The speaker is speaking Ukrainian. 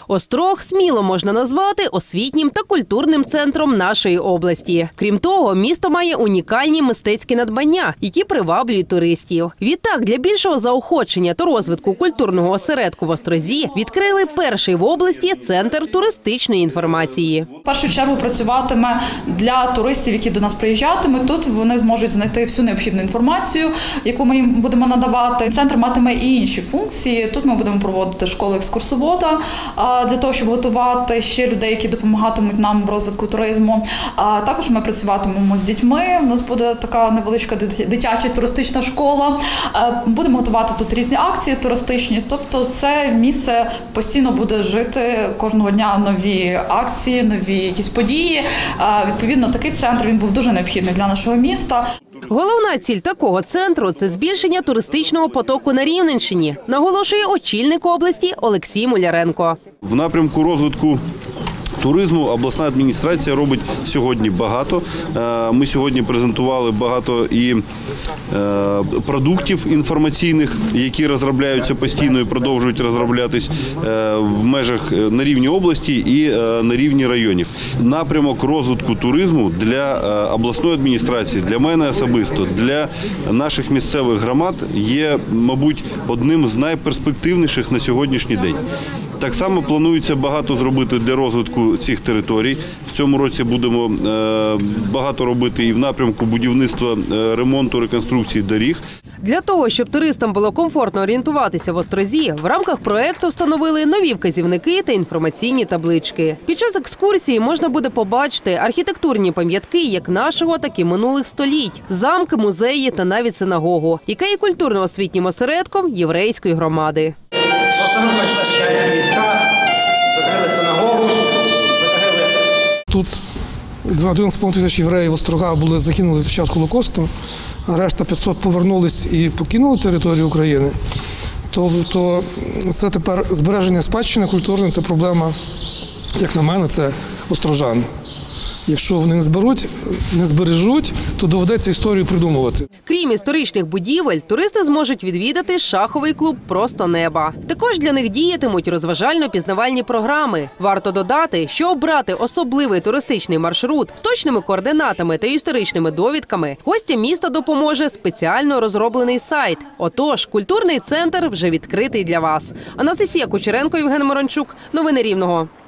Острог сміло можна назвати освітнім та культурним центром нашої області. Крім того, місто має унікальні мистецькі надбання, які приваблюють туристів. Відтак, для більшого заохочення та розвитку культурного осередку в Острозі відкрили перший в області центр туристичної інформації. В першу чергу працюватиме для туристів, які до нас приїжджатимуть. Тут вони зможуть знайти всю необхідну інформацію, яку ми їм будемо надавати. Центр матиме і інші функції. Тут ми будемо проводити школу екскурсовода для того, щоб готувати ще людей, які допомагатимуть нам в розвитку туризму. Також ми працюватимемо з дітьми. У нас буде така невеличка дитяча туристична школа. Будемо готувати тут різні акції туристичні. Тобто це місце постійно буде жити кожного дня нові акції, нові якісь події. Відповідно, такий центр він був дуже необхідний для нашого міста. Головна ціль такого центру – це збільшення туристичного потоку на Рівненщині, наголошує очільник області Олексій Муляренко. В напрямку розвитку туризму обласна адміністрація робить сьогодні багато. Ми сьогодні презентували багато і продуктів інформаційних, які розробляються постійно і продовжують розроблятись в межах на рівні області і на рівні районів. Напрямок розвитку туризму для обласної адміністрації, для мене особисто, для наших місцевих громад є, мабуть, одним з найперспективніших на сьогоднішній день. Так само планується багато зробити для розвитку цих територій. В цьому році будемо багато робити і в напрямку будівництва, ремонту, реконструкції доріг. Для того, щоб туристам було комфортно орієнтуватися в Острозі, в рамках проєкту встановили нові вказівники та інформаційні таблички. Під час екскурсії можна буде побачити архітектурні пам'ятки як нашого, так і минулих століть, замки, музеї та навіть синагогу, яка є культурно-освітнім осередком єврейської громади. Тут 11,5 тисяч євреїв Острога були загинули в час Голокосту, а решта 500 повернулись і покинули територію України. Тобто це тепер збереження спадщини культурної, це проблема, як на мене, це острожан. Якщо вони не збережуть, то доведеться історію придумувати. Крім історичних будівель, туристи зможуть відвідати шаховий клуб «Просто неба». Також для них діятимуть розважально-пізнавальні програми. Варто додати, що обрати особливий туристичний маршрут з точними координатами та історичними довідками гостям міста допоможе спеціально розроблений сайт. Отож, культурний центр вже відкритий для вас. Анастасія Кучеренко, Євген Морончук. Новини Рівного.